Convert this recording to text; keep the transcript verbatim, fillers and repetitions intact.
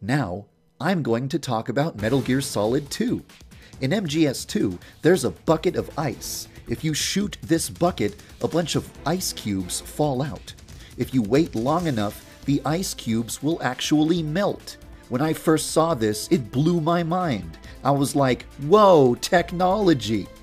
Now, I'm going to talk about Metal Gear Solid two. In M G S two, there's a bucket of ice. If you shoot this bucket, a bunch of ice cubes fall out. If you wait long enough, the ice cubes will actually melt. When I first saw this, it blew my mind. I was like, whoa, technology!